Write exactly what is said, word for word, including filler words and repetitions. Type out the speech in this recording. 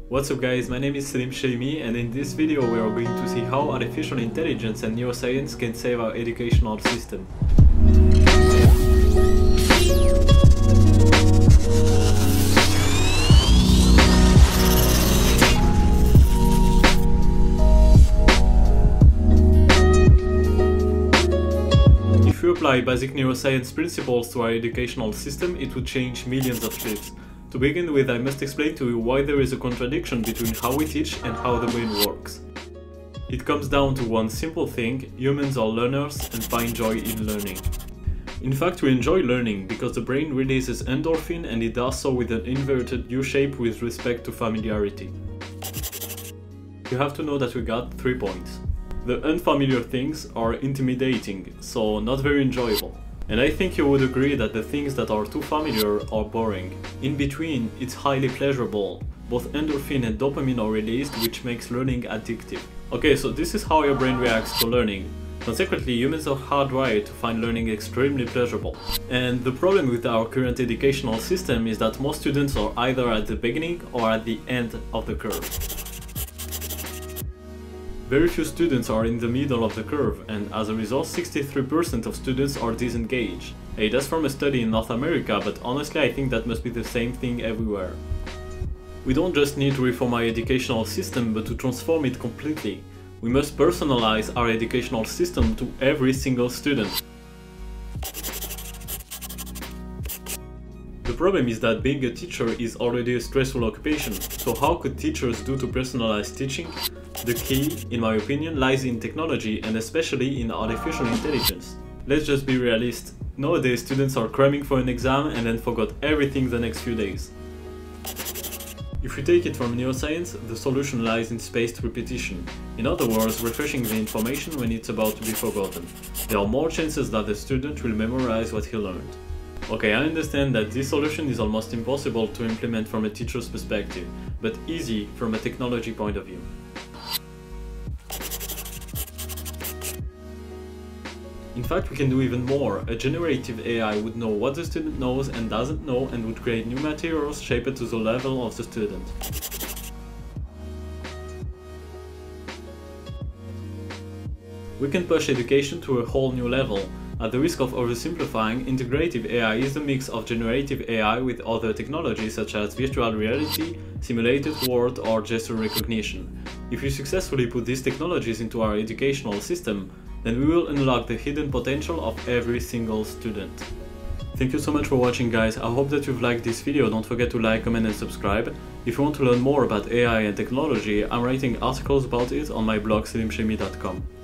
What's up guys, my name is Slim Shami, and in this video we are going to see how artificial intelligence and neuroscience can save our educational system. If we apply basic neuroscience principles to our educational system, it would change millions of lives. To begin with, I must explain to you why there is a contradiction between how we teach and how the brain works. It comes down to one simple thing: humans are learners and find joy in learning. In fact, we enjoy learning because the brain releases endorphin, and it does so with an inverted U shape with respect to familiarity. You have to know that we got three points. The unfamiliar things are intimidating, so not very enjoyable. And I think you would agree that the things that are too familiar are boring. In between, it's highly pleasurable. Both endorphin and dopamine are released, which makes learning addictive. Okay, so this is how your brain reacts to learning. Consequently, humans are hardwired to find learning extremely pleasurable. And the problem with our current educational system is that most students are either at the beginning or at the end of the curve. Very few students are in the middle of the curve, and as a result, sixty-three percent of students are disengaged. Hey, that's from a study in North America, but honestly I think that must be the same thing everywhere. We don't just need to reform our educational system, but to transform it completely. We must personalize our educational system to every single student. The problem is that being a teacher is already a stressful occupation, so how could teachers do to personalize teaching? The key, in my opinion, lies in technology, and especially in artificial intelligence. Let's just be realistic. Nowadays students are cramming for an exam and then forgot everything the next few days. If we take it from neuroscience, the solution lies in spaced repetition. In other words, refreshing the information when it's about to be forgotten. There are more chances that the student will memorize what he learned. Okay, I understand that this solution is almost impossible to implement from a teacher's perspective, but easy from a technology point of view. In fact, we can do even more. A generative A I would know what the student knows and doesn't know, and would create new materials shaped to the level of the student. We can push education to a whole new level. At the risk of oversimplifying, integrative A I is a mix of generative A I with other technologies such as virtual reality, simulated world, or gesture recognition. If we successfully put these technologies into our educational system, then we will unlock the hidden potential of every single student. Thank you so much for watching guys, I hope that you've liked this video. Don't forget to like, comment and subscribe. If you want to learn more about A I and technology, I'm writing articles about it on my blog slim shami dot com.